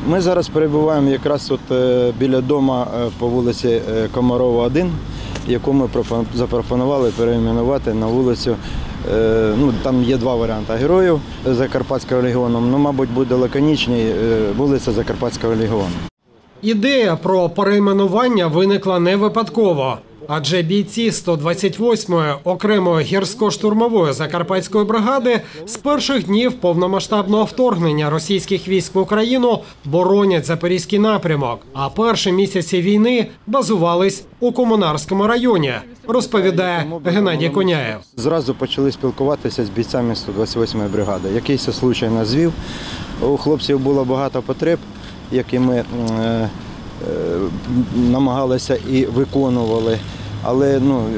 Ми зараз перебуваємо якраз біля дому по вулиці Комарова, 1, яку ми запропонували перейменувати на вулицю. Там є два варіанти героїв Закарпатського легіону, мабуть, буде лаконічний вулиця Закарпатського легіону. Ідея про перейменування виникла не випадково. Адже бійці 128-ї окремої гірсько-штурмової Закарпатської бригади з перших днів повномасштабного вторгнення російських військ в Україну боронять Запорізький напрямок, а перші місяці війни базувались у Комунарському районі, розповідає Геннадій Коняєв. Зразу почали спілкуватися з бійцями 128-ї бригади. Якийсь случай нас звів. У хлопців було багато потреб, які ми намагалися і виконували, але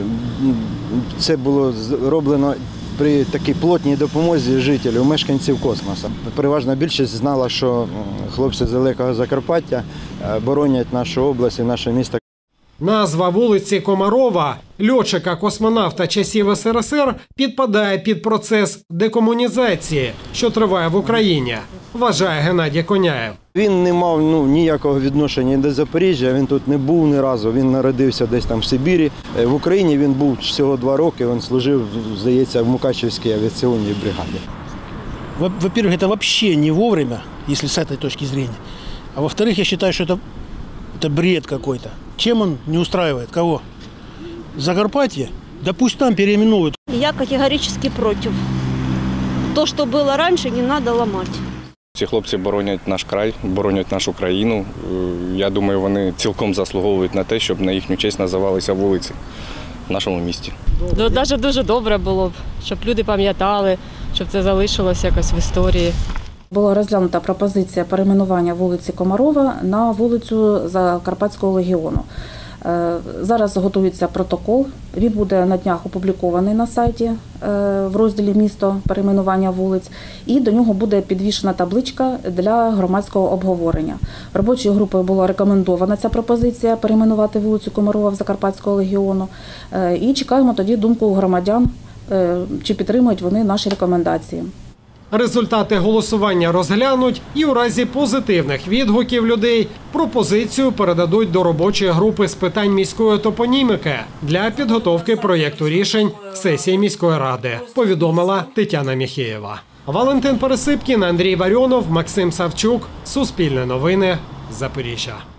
це було зроблено при такій плотній допомозі жителів, мешканців космосу. Переважна більшість знала, що хлопці з далекого Закарпаття боронять нашу область і наше місто. Назва вулиці Комарова, льотчика-космонавта часів СРСР, підпадає під процес декомунізації, що триває в Україні, вважає Геннадій Коняєв. Він не мав ніякого відношення до Запоріжжя, він тут не був ні разу, він народився десь там в Сибірі. В Україні він був всього 2 роки, він служив, здається, в Мукачевській авіаційній бригаді. Во-первых, это вообще не вовремя, если с этой точки зрения. А во-вторых, я считаю, что это бред какой-то. Чем он не устраивает? Кого? Закарпатье? Да пусть там переименуют. Я категорически против. То, что было раньше, не надо ломать. Ці хлопці боронять наш край, боронять нашу країну. Я думаю, вони цілком заслуговують на те, щоб на їхню честь називалися вулиці в нашому місті. Навіть дуже добре було б, щоб люди пам'ятали, щоб це залишилося якось в історії. Була розглянута пропозиція перейменування вулиці Комарова на вулицю Закарпатського легіону. Зараз готується протокол, він буде на днях опублікований на сайті в розділі «Місто. Перейменування вулиць» і до нього буде підвішена табличка для громадського обговорення. Робочою групою була рекомендована ця пропозиція перейменувати вулицю Комарова в Закарпатського легіону і чекаємо тоді думку громадян, чи підтримують вони наші рекомендації. Результати голосування розглянуть і у разі позитивних відгуків людей пропозицію передадуть до робочої групи з питань міської топоніміки для підготовки проєкту рішень сесії міської ради, повідомила Тетяна Міхеєва. Валентин Пересипкін, Андрій Варіонов, Максим Савчук. Суспільне новини. Запоріжжя.